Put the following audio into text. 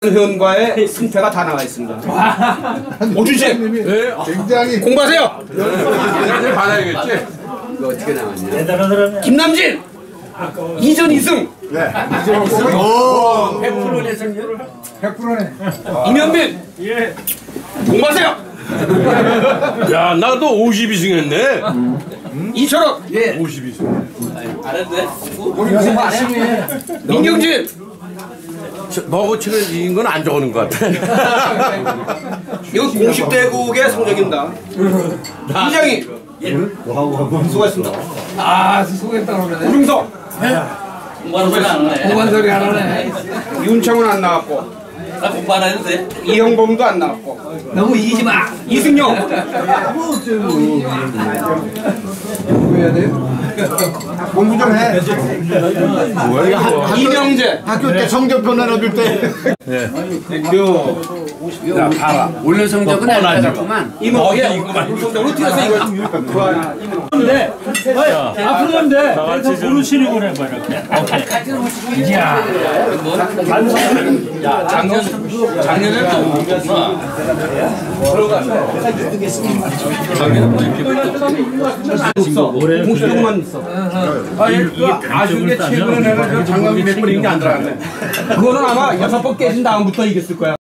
회원과의 승패가 다 나와 있습니다. 오준 씨, 굉장히 공부하세요. 이제 받아야겠지? 이거 어떻게 나왔냐? 김남진 2전 2승. 네. 100% 내승률? 100%네. 이면빈 공부하세요. 야, 나도 52승 했네. 이철원 52승. 알았네. 우리 공부 안 해. 민경진 너하고 치는 이긴 건 안 적어놓은 것 같아. 이거 공식 대국의 성적입니다. 이장희 수고했습니다. 아, 수고했다 그러네. 우중석 공부하는 소리 안 하네. 공부한 소리 안 하네. 윤창훈 안 나왔고 나 공부 안 했는데. 이형범도 안 나왔고 너무 이기지 마. 이승용 공부해야 돼. 공부 좀 해. 이명재 학교 때 성적 변화를 때. 야, 봐라. 올려 성적은 안 나갔구만. 이모 성적으로 튀어서 이거 앞으로 가면 돼. 그래서 부르시는 거네, 뭐 이렇게. 오케이. 이야. 작년에 또 못했구나. 공식만 있어. 아쉬운 게 최근에 내가 장갑이 몇 번인 게 안 들어갔네. 그거는 아마 6번 깨진 다음부터 이겼을 거야.